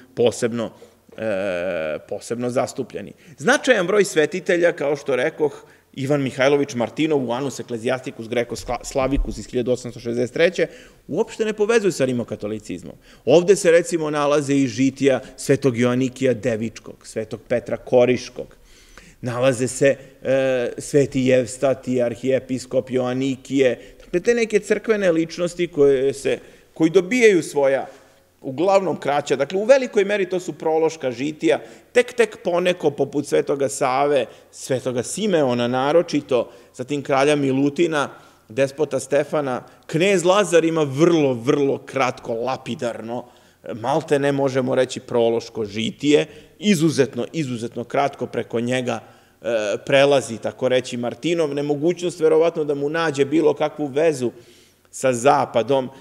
posebno zastupljeni. Značajan broj svetitelja, kao što rekoh, Ivan Mihajlović Martinov u Annus Ecclesiasticus Greco-Slavicus iz 1863. uopšte ne povezuju sa rimokatolicizmom. Ovde se recimo nalaze i žitija svetog Joanikija Devičkog, svetog Petra Koriškog, nalaze se sveti Jevstati, arhijepiskop Joanikije, dakle te neke crkvene ličnosti koji dobijaju svoja uglavnom kraća, dakle u velikoj meri to su prološka žitija, tek poneko poput svetoga Save, svetoga Simeona naročito, zatim kralja Milutina, despota Stefana, knez Lazar ima vrlo kratko, lapidarno, malte ne možemo reći prološko žitije, izuzetno kratko preko njega prelazi, tako reći, Martinov, nemogućnost verovatno da mu nađe bilo kakvu vezu sa zapadom,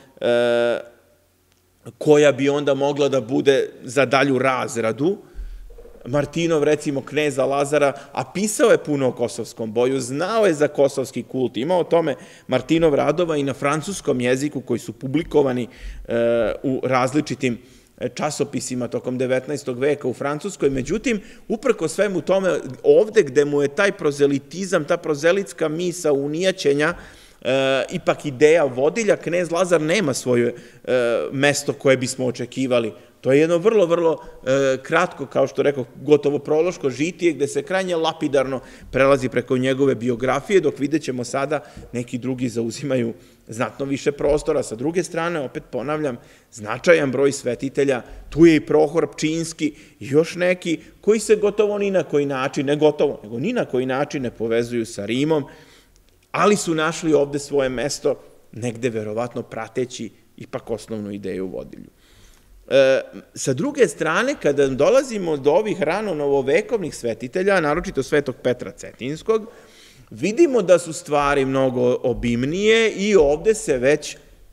koja bi onda mogla da bude za dalju razradu. Martinov, recimo, kneza Lazara, a pisao je puno o kosovskom boju, znao je za kosovski kult, imao o tome Martinov radova i na francuskom jeziku koji su publikovani u različitim časopisima tokom 19. veka u Francuskoj. Međutim, uprko svemu tome, ovde gde mu je taj prozelitizam, ta prozelitska misa unijaćenja, ipak ideja vodilja, knez Lazar nema svoje mesto koje bismo očekivali. To je jedno vrlo kratko, kao što rekao, gotovo prološko žitije, gde se krajnje lapidarno prelazi preko njegove biografije, dok vidjet ćemo sada neki drugi zauzimaju znatno više prostora. Sa druge strane, opet ponavljam, značajan broj svetitelja, tu je i Prohor Pčinjski i još neki koji se gotovo ni na koji način, ne gotovo, nego ni na koji način ne povezuju sa Rimom, ali su našli ovde svoje mesto, negde verovatno prateći ipak osnovnu ideju vodilju. Sa druge strane, kada dolazimo do ovih rano novovekovnih svetitelja, naročito svetog Petra Cetinskog, vidimo da su stvari mnogo obimnije i ovde se već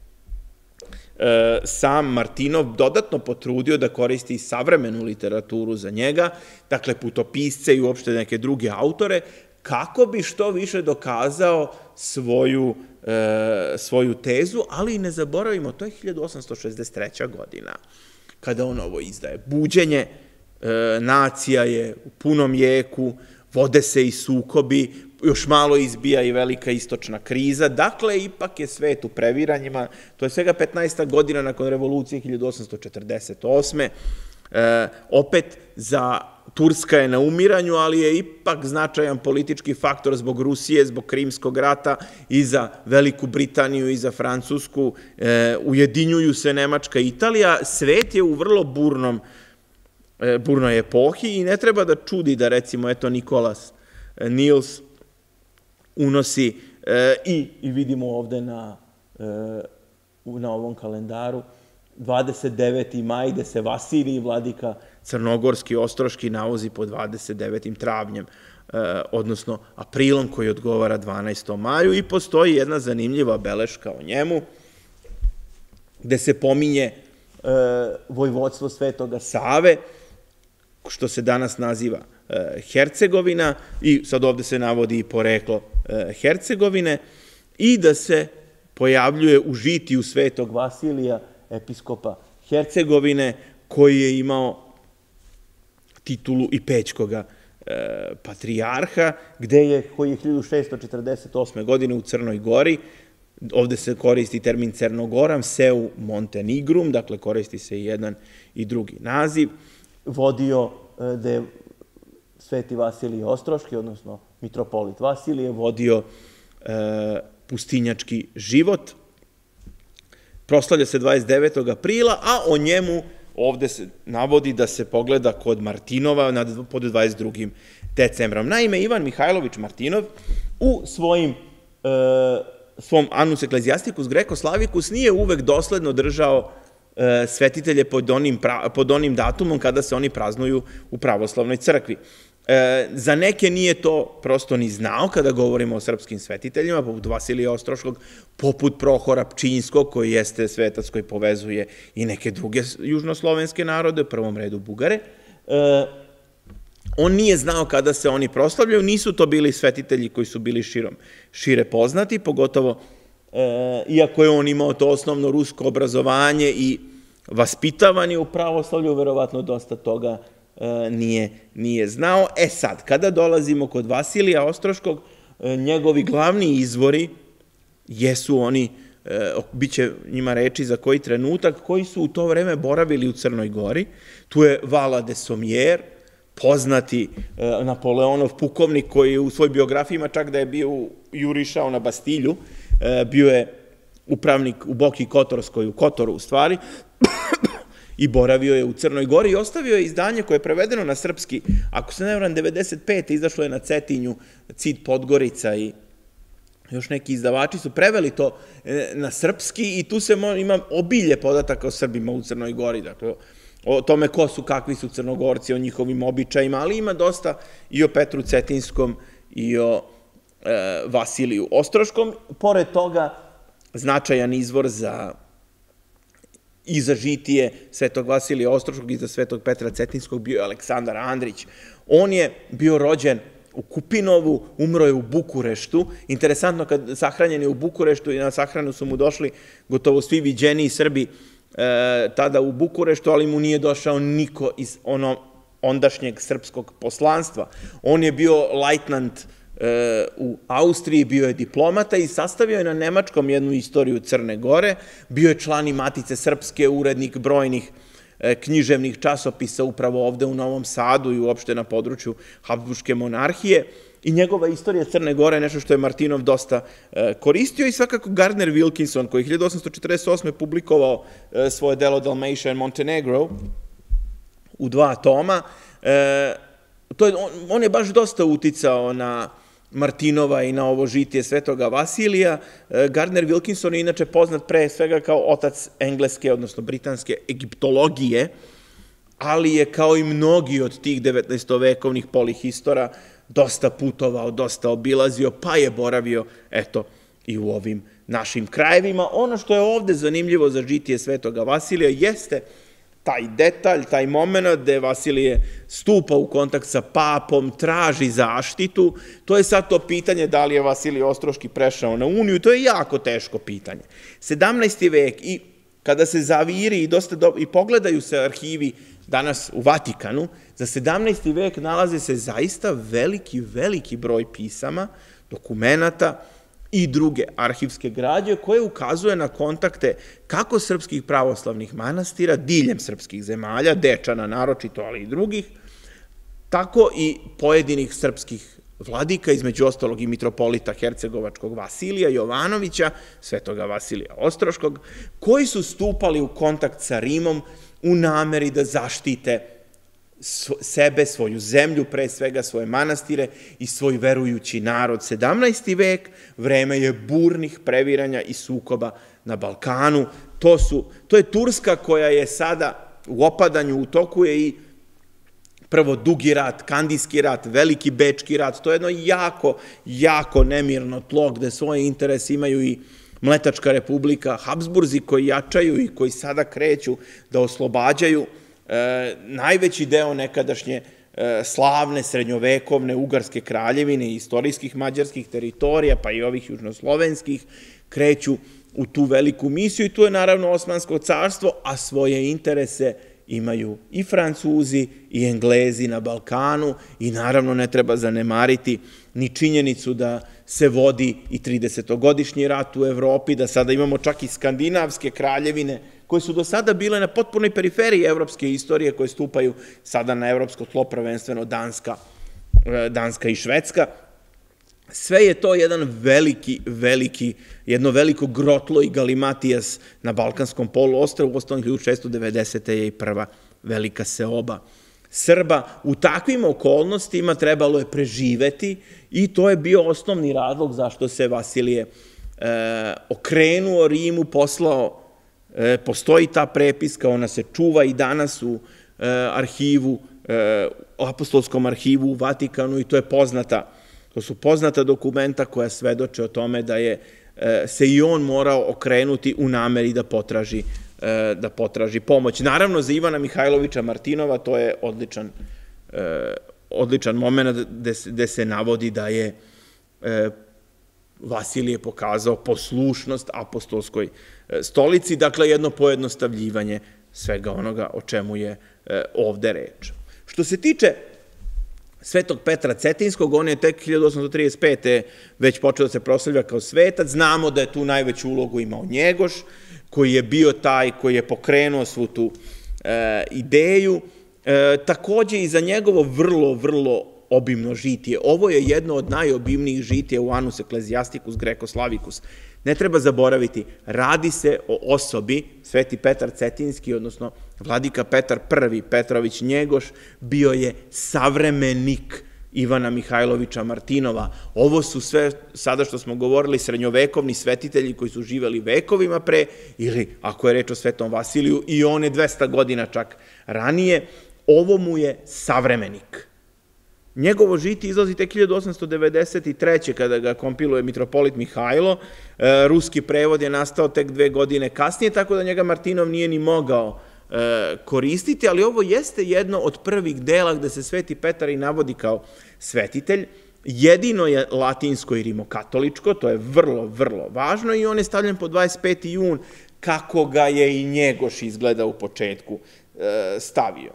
sam Martinov dodatno potrudio da koristi savremenu literaturu za njega, dakle putopisce i uopšte neke druge autore, kako bi što više dokazao svoju tezu, ali i ne zaboravimo, to je 1863. godina, kada on ovo izdaje. Buđenje nacija je u punom jeku, vode se i sukobi, još malo izbija i velika istočna kriza, dakle, ipak je svet u previranjima, to je svega 15. godina nakon revolucije 1848. Opet Turska je na umiranju, ali je ipak značajan politički faktor zbog Rusije, zbog Krimskog rata i za Veliku Britaniju i za Francusku. Ujedinjuju se Nemačka i Italija. Svet je u vrlo burnoj epohi i ne treba da čudi da, recimo, eto, Nikolas Nils unosi i vidimo ovde na ovom kalendaru 29. maj, gde se Vasilij, vladika Crnogorski, Ostroški, navozi po 29. travnjem, odnosno aprilom, koji odgovara 12. maju, i postoji jedna zanimljiva beleška o njemu, gde se pominje vojvodstvo Svetoga Save, što se danas naziva Hercegovina, i sad ovde se navodi i poreklo Hercegovine, i da se pojavljuje u žitiju Svetog Vasilija, episkopa Hercegovine, koji je imao titulu i pećkoga patrijarha, koji je 1648. godine u Crnoj Gori, ovde se koristi termin Crnogoram, Seu Montenegrum, dakle koristi se i jedan i drugi naziv, vodio, da je Sveti Vasilije Ostroški, odnosno mitropolit Vasilije, vodio pustinjački život. Proslavlja se 29. aprila, a o njemu ovde se navodi da se pogleda kod Martinova pod 22. decembrom. Naime, Ivan Mihajlović Martinov u svom Annus Ecclesiasticus Greco-Slavicus nije uvek dosledno držao svetitelje pod onim datumom kada se oni praznuju u pravoslavnoj crkvi. Za neke nije to prosto ni znao kada govorimo o srpskim svetiteljima, poput Vasilija Ostroškog, poput Prohora Pčinjskog, koji jeste svetac koji povezuje i neke druge južnoslovenske narode, u prvom redu Bugare. On nije znao kada se oni proslavljaju, nisu to bili svetitelji koji su bili šire poznati, pogotovo iako je on imao to osnovno rusko obrazovanje i vaspitavan je u pravoslavlju, verovatno dosta toga nije znao. Sad, kada dolazimo kod Vasilija Ostroškog, njegovi glavni izvori jesu oni, bit će njima reči za koji trenutak, koji su u to vreme boravili u Crnoj Gori. Tu je Vala de Sommier, poznati Napoleonov pukovnik koji u svoj biografiji ima čak da je bio jurišao na Bastilju, bio je upravnik u Boki Kotorskoj, u Kotoru u stvari, i boravio je u Crnoj Gori i ostavio je izdanje koje je prevedeno na srpski, ako se ne varam, 95. izašlo je na Cetinju, Cid Podgorica i još neki izdavači su preveli to na srpski i tu se ima obilje podataka o Srbima u Crnoj Gori, dakle, o tome ko su, kakvi su Crnogorci, o njihovim običajima, ali ima dosta i o Petru Cetinskom i o Vasiliju Ostroškom. Pored toga, značajan izvor i za žitije Svetog Vasilija Ostroškog i za Svetog Petra Cetinskog bio je Aleksandar Andrić. On je bio rođen u Kupinovu, umro je u Bukureštu. Interesantno, kad sahranjen je u Bukureštu i na sahranu su mu došli gotovo svi viđeniji Srbi tada u Bukureštu, ali mu nije došao niko iz ondašnjeg srpskog poslanstva. On je bio lajtnant u Austriji, bio je diplomata i sastavio je na nemačkom jednu istoriju Crne Gore, bio je član i Matice Srpske, urednik brojnih književnih časopisa upravo ovde u Novom Sadu i uopšte na području Habsburške monarhije i njegova istorija Crne Gore je nešto što je Martinov dosta koristio i svakako Gardner Wilkinson koji je 1848. publikovao svoje delo Dalmatia and Montenegro u 2 toma. On je baš dosta uticao na Martinova i na ovo žitije Svetoga Vasilija. Gardner Wilkinson je inače poznat pre svega kao otac engleske, odnosno britanske egiptologije, ali je kao i mnogi od tih 19-vekovnih polihistora dosta putovao, dosta obilazio, pa je boravio, eto, i u ovim našim krajevima. Ono što je ovde zanimljivo za žitije Svetoga Vasilija jeste taj detalj, taj moment gde Vasilije stupa u kontakt sa papom, traži zaštitu. To je sad to pitanje da li je Vasilije Ostroški prešao na Uniju, to je jako teško pitanje. 17. vek i kada se zaviri i pogledaju se arhivi danas u Vatikanu, za 17. vek nalaze se zaista veliki broj pisama, dokumenata i druge arhivske građe koje ukazuje na kontakte kako srpskih pravoslavnih manastira diljem srpskih zemalja, Dečana naročito, ali i drugih, tako i pojedinih srpskih vladika, između ostalog i mitropolita hercegovačkog Vasilija Jovanovića, Svetoga Vasilija Ostroškog, koji su stupali u kontakt sa Rimom u nameri da zaštite sebe, svoju zemlju, pre svega svoje manastire i svoj verujući narod. 17. vek, vreme je burnih previranja i sukoba na Balkanu. To je Turska koja je sada u opadanju, u toku je i prvo Dugi rat, Kandijski rat, Veliki Bečki rat. To je jedno jako nemirno tlo gde svoje interese imaju i Mletačka republika, Habsburzi koji jačaju i koji sada kreću da oslobađaju najveći deo nekadašnje slavne srednjovekovne ugarske kraljevine i istorijskih mađarskih teritorija, pa i ovih južnoslovenskih, kreću u tu veliku misiju i tu je naravno Osmansko carstvo, a svoje interese imaju i Francuzi i Englezi na Balkanu i naravno ne treba zanemariti ni činjenicu da se vodi i 30-godišnji rat u Evropi, da sada imamo čak i skandinavske kraljevine koje su do sada bile na potpunoj periferiji evropske istorije, koje stupaju sada na evropsko tlo, prvenstveno Danska i Švedska. Sve je to jedno veliko grotlo i galimatijas na Balkanskom poluostrvu. U ostalom 1690. je i prva velika seoba Srba. U takvim okolnostima trebalo je preživeti i to je bio osnovni razlog zašto se Vasilije okrenuo Rimu, poslao, postoji ta prepiska, ona se čuva i danas u arhivu, apostolskom arhivu u Vatikanu i to su poznata dokumenta koja svedoče o tome da je se i on morao okrenuti u nameri da potraži pomoć. Naravno, za Ivana Mihajlovića Martinova to je odličan moment gde se navodi da je Vasilije pokazao poslušnost apostolskoj stolici, dakle jedno pojednostavljivanje svega onoga o čemu je ovde reč. Što se tiče Svetog Petra Cetinskog, on je tek 1835. već počeo da se proslavlja kao svetac. Znamo da je tu najveću ulogu imao Njegoš, koji je bio taj koji je pokrenuo svu tu ideju. Takođe i za njegovo vrlo obimno žitije. Ovo je jedno od najobimnijih žitija u Annus Ecclesiasticus Greco-Slavicus. Ne treba zaboraviti, radi se o osobi, Sveti Petar Cetinski, odnosno vladika Petar I. Petrović Njegoš, bio je savremenik Ivana Mihajlovića Martinova. Ovo su sve, sada što smo govorili, srednjovekovni svetitelji koji su živeli vekovima pre, ili ako je reč o Svetom Vasiliju, i on je 200 godina čak ranije. Ovo mu je savremenik. Njegovo žitije izlazi tek 1893. kada ga kompiluje mitropolit Mihajlo. Ruski prevod je nastao tek 2 godine kasnije, tako da njega Martinov nije ni mogao koristiti, ali ovo jeste jedno od prvih dela gde se Sveti Petar i navodi kao svetitelj. Jedino je latinsko i rimokatoličko, to je vrlo važno i on je stavljen po 25. jun, kako ga je i Njegoš izgleda u početku stavio.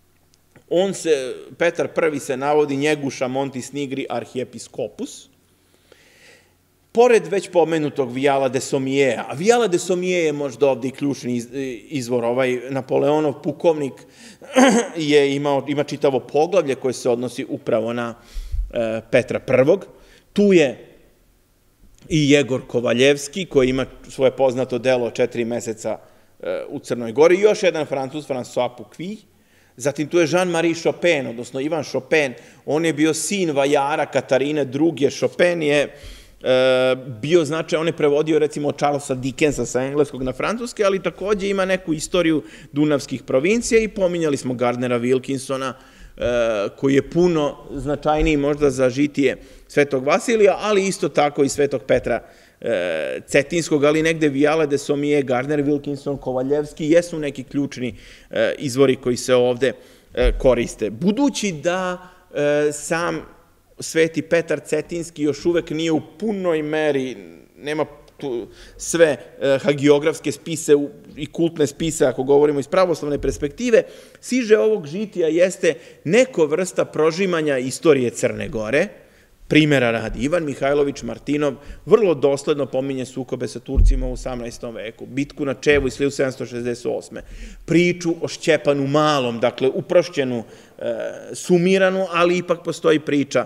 Petar I se navodi Njeguša Montis Nigri arhiepiskopus, pored već pomenutog Vijala de Somijea. A Vijala de Somije je možda ovde i ključni izvor. Napoleonov pukovnik ima čitavo poglavlje koje se odnosi upravo na Petra I. Tu je i Jegor Kovaljevski, koji ima svoje poznato delo 4 meseca u Crnoj Gori, i još jedan Francuz, François Puquy. Zatim tu je Jean-Marie Chopin, odnosno Ivan Chopin, on je bio sin vajara Katarine II. Chopin je bio značaj, on je prevodio recimo Charlesa Dickensa sa engleskog na francuske, ali takođe ima neku istoriju dunavskih provincija i pominjali smo Gardnera Wilkinsona, koji je puno značajniji možda za žitije Svetog Vasilija, ali isto tako i Svetog Petra Cetinskog, ali negde Vijala de Somije, Gardner Wilkinson, Kovaljevski jesu neki ključni izvori koji se ovde koriste. Budući da sam Sveti Petar Cetinski još uvek nije u punoj meri, nema sve hagiografske spise i kultne spise, ako govorimo iz pravoslavne perspektive, siže ovog žitija jeste neko vrsta prožimanja istorije Crne Gore. Primera radi, Ivan Mihajlović Martinov vrlo dosledno pominje sukobe sa Turcima u 18. veku, bitku na Čevu iz 1768. Priču o Šćepanu Malom, dakle uprošćenu, sumiranu, ali ipak postoji priča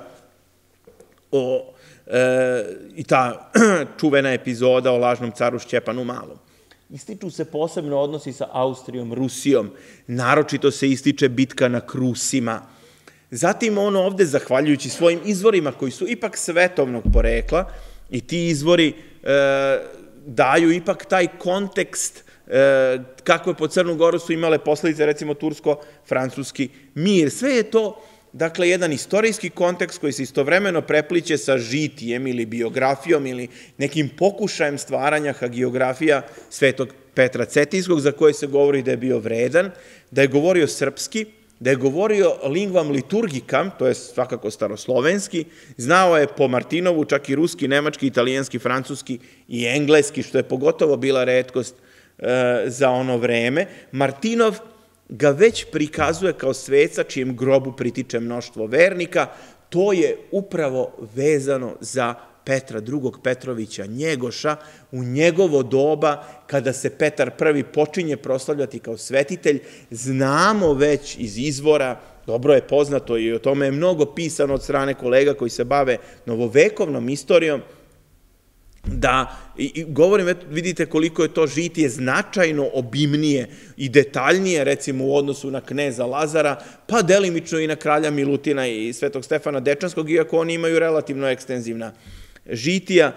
i ta čuvena epizoda o lažnom caru Šćepanu Malom. Ističu se posebno odnosi sa Austrijom, Rusijom, naročito se ističe bitka na Krusima. Zatim on ovde, zahvaljujući svojim izvorima koji su ipak svetovnog porekla, i ti izvori daju ipak taj kontekst kako je po Crnu Goru su imale posledice, recimo tursko-francuski mir. Sve je to, dakle, jedan istorijski kontekst koji se istovremeno prepliće sa žitijem ili biografijom ili nekim pokušajem stvaranja hagiografija Svetog Petra Cetinskog, za koje se govori da je bio vredan, da je govorio srpski, da je govorio lingvam liturgikam, to je svakako staroslovenski, znao je po Martinovu čak i ruski, nemački, italijanski, francuski i engleski, što je pogotovo bila retkost za ono vreme. Martinov ga već prikazuje kao sveca čijem grobu pritiče mnoštvo vernika. To je upravo vezano za Petra II. Petrovića Njegoša, u njegovo doba, kada se Petar I počinje proslavljati kao svetitelj, znamo već iz izvora, dobro je poznato i o tome je mnogo pisano od strane kolega koji se bave novovekovnom istorijom, da, govorim, vidite koliko je to žitije značajno obimnije i detaljnije, recimo u odnosu na kneza Lazara, pa delimično i na kralja Milutina i svetog Stefana Dečanskog, iako oni imaju relativno ekstenzivna žitija.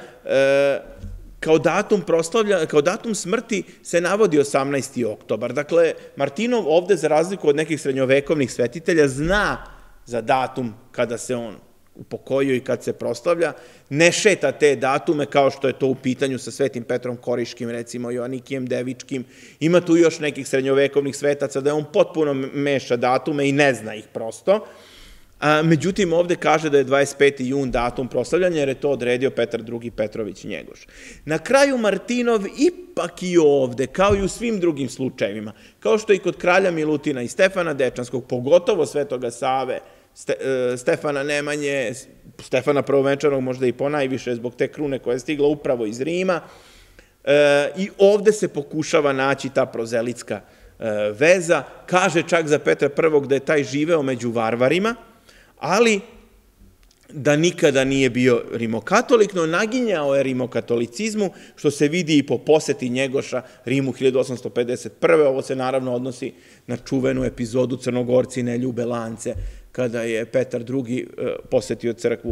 Kao datum smrti se navodi 18. oktobar. Dakle, Martinov ovde, za razliku od nekih srednjovekovnih svetitelja, zna za datum kada se on upokojio i kad se proslavlja, ne šeta te datume kao što je to u pitanju sa Svetim Petrom Koriškim, recimo Joanikijem Devičkim. Ima tu još nekih srednjovekovnih svetaca da on potpuno meša datume i ne zna ih prosto. Međutim, ovde kaže da je 25. jun datum proslavljanja, jer je to odredio Petar II. Petrović Njegoš. Na kraju Martinov ipak i ovde, kao i u svim drugim slučajevima, kao što i kod kralja Milutina i Stefana Dečanskog, pogotovo Svetoga Save, Stefana Nemanje, Stefana Prvovenčanog možda i ponajviše zbog te krune koja je stigla upravo iz Rima, i ovde se pokušava naći ta prozelitska veza. Kaže čak za Petra I. da je taj živeo među varvarima, ali da nikada nije bio rimokatolik, no naginjao je rimokatolicizmu, što se vidi i po poseti Njegoša Rimu 1851. Ovo se naravno odnosi na čuvenu epizodu Crnogorci ne ljube lance, kada je Petar II. Posetio crkvu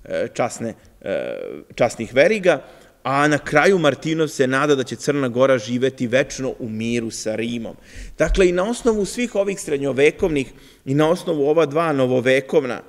časnih veriga, a na kraju Martinov se nada da će Crna Gora živeti večno u miru sa Rimom. Dakle, i na osnovu svih ovih srednjovekovnih i na osnovu ova dva novovekovna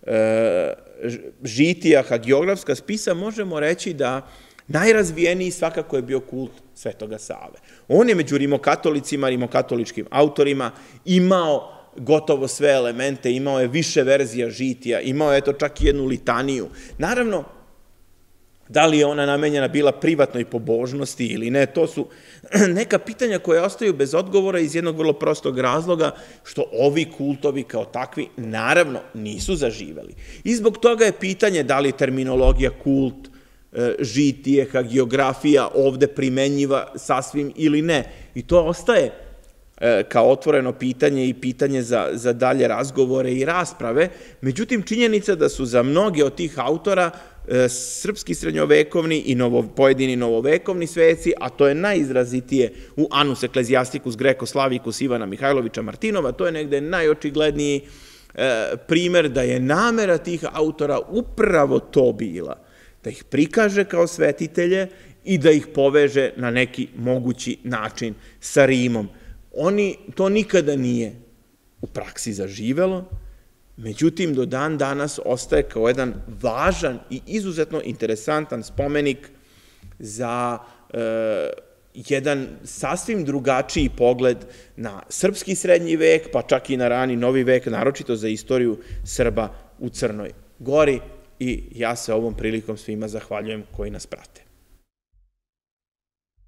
žitija, hagiografska spisa, možemo reći da najrazvijeniji svakako je bio kult Svetoga Save. On je među rimokatolicima, rimokatoličkim autorima imao gotovo sve elemente, imao je više verzija žitija, imao je čak i jednu litaniju. Naravno, da li je ona namenjena bila privatnoj pobožnosti ili ne, to su neka pitanja koja ostaju bez odgovora iz jednog vrlo prostog razloga, što ovi kultovi kao takvi naravno nisu zaživeli. I zbog toga je pitanje da li je terminologija kult, žitije, hagiografija ovde primenjiva sasvim ili ne. I to ostaje kao otvoreno pitanje i pitanje za dalje razgovore i rasprave. Međutim, činjenica da su za mnoge od tih autora srpski srednjovekovni i pojedini novovekovni sveci, a to je najizrazitije u Annus Ecclesiasticus Greco Slavicus Ivana Mihajlovića Martinova, to je negde najočigledniji primer da je namera tih autora upravo to bila, da ih prikaže kao svetitelje i da ih poveže na neki mogući način sa Rimom. To nikada nije u praksi zaživelo, međutim, do dan danas ostaje kao jedan važan i izuzetno interesantan spomenik za jedan sasvim drugačiji pogled na srpski srednji vek, pa čak i na rani novi vek, naročito za istoriju Srba u Crnoj Gori. I ja se ovom prilikom svima zahvaljujem koji nas prate.